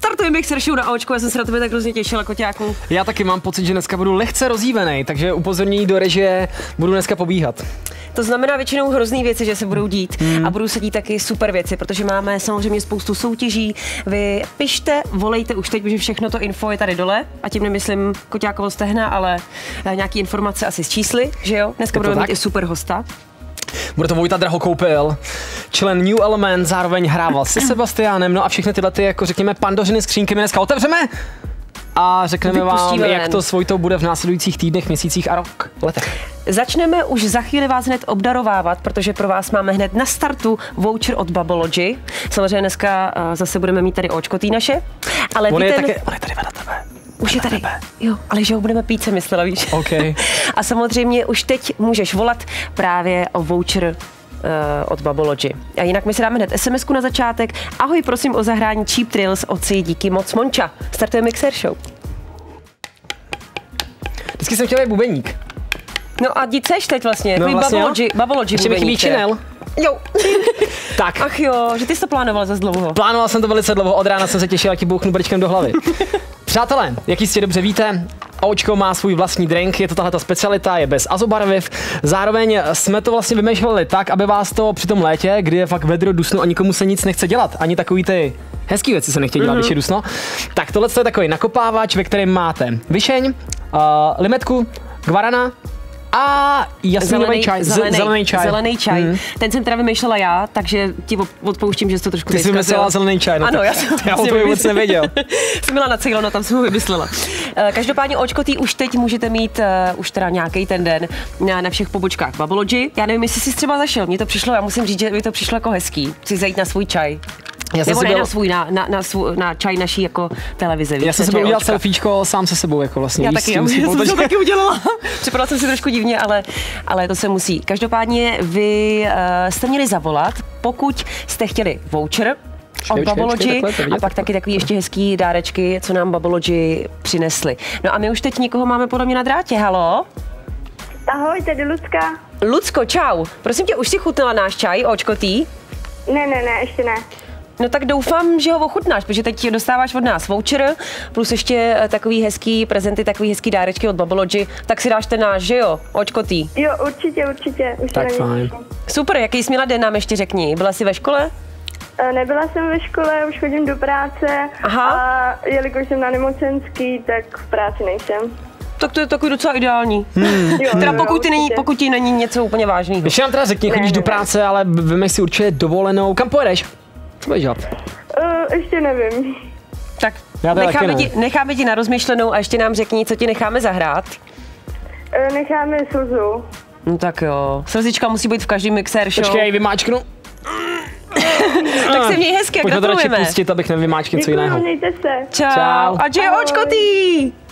Startuje Mixer Show na Očko, já jsem se na tebe tak hrozně těšila, koťáku. Já taky mám pocit, že dneska budu lehce rozjívenej, takže upozornění do režie, budu dneska pobíhat. To znamená většinou hrozný věci, že se budou dít a budou se dít taky super věci, protože máme samozřejmě spoustu soutěží. Vy pište, volejte už teď, protože všechno to info je tady dole a tím nemyslím Koťákovo stehna, ale nějaký informace asi z čísly, že jo? Dneska budeme mít i super hosta. Bude to Vojta Drahokoupil, člen New Element, zároveň hrával se Sebastianem, no a všechny tyhle ty, jako řekněme, pandořiny skřínky my dneska otevřeme a řekneme vám, jak to s Vojtou bude v následujících týdnech, měsících a letech. Začneme už za chvíli vás hned obdarovávat, protože pro vás máme hned na startu voucher od Babology. Samozřejmě dneska zase budeme mít tady Očkotý naše, ale on je tady vedle tebe. Už je tady, jo, ale že ho budeme pít, se myslela, víš. Okay. A samozřejmě už teď můžeš volat právě o voucher od Babology. A jinak my si dáme hned SMS-ku na začátek. Ahoj, prosím o zahrání Cheap Thrills od Si, díky moc Monča. Startuje Mixer Show. Vždycky jsem chtěl být bubeník. No a dít seš teď vlastně, no, vlastně Babology ještě mi chybí činel. Jo. Tak. Ach jo, že ty jsi to plánoval zase dlouho. Plánoval jsem to velice dlouho, od rána jsem se těšil, jak ti bouchnu brčkem do hlavy. Přátelé, jak jistě dobře víte, Očko má svůj vlastní drink, je to tahleta specialita, je bez azobarviv. Zároveň jsme to vlastně vymýšleli tak, aby vás to při tom létě, kdy je fakt vedro, dusno a nikomu se nic nechce dělat, ani takový ty hezký věci se nechtějí dělat, když je dusno. Tak tohle je takový nakopávač, ve kterém máte višeň, limetku, guarana a jasný čaj. Zelený čaj. Ten jsem teda vymýšlela já, takže ti odpouštím, že jsi to trošku Ty jsi vymyslela zelený čaj. No ano, já jsem to vůbec nevěděl. Jsem byla na Ceylonu, tam jsem ho vymyslela. Každopádně Očkotý už teď můžete mít už teda nějaký ten den na všech pobočkách Babology. Já nevím, jestli jsi třeba zašel, mně to přišlo, já musím říct, že mi to přišlo jako hezký. Chci zajít na svůj čaj. Nebo ne na svůj, na čaj naší jako televize. Já jsem si udělal selfiečko sám se sebou, jako vlastně. Já taky, já jsem to taky udělala. Připadala jsem si trošku divně, ale to se musí. Každopádně vy jste měli zavolat, pokud jste chtěli voucher od Babology a pak taky takový ještě hezký dárečky, co nám Babology přinesli. No a my už teď nikoho máme podle mě na drátě, halo? Ahoj, tady Lucka. Lucko, čau. Prosím tě, už si chutnala náš čaj, Očkotý? Ne, ještě ne. No tak doufám, že ho ochutnáš, protože teď dostáváš od nás voucher, plus ještě takový hezký prezenty, takový hezký dárečky od Babology, tak si dáš ten náš, že jo, Očkotý? Jo, určitě. Už tak fajn. Super, jaký jsi měla den, nám ještě řekni, byla jsi ve škole? Nebyla jsem ve škole, už chodím do práce. Aha. A jelikož jsem na nemocenský, tak v práci nejsem. Tak to je takový docela ideální. Teda pokud ti není něco úplně vážného. Ještě nám teda řekni, chodíš do práce, ale vymeš si určitě dovolenou. Kam pojedeš? Co budeš dělat? Ještě nevím. Tak necháme ti na rozmyšlenou a ještě nám řekni, co ti necháme zahrát. Necháme Slzu. No tak jo, slzička musí být v každém Mixer Show. Počkej, vymáčknu. Tak se měj hezky, gratulujeme. Pojďme to radši pustit, abych nevymáčkl něco jiného. Mějte se. Čau. A že je Očkotý.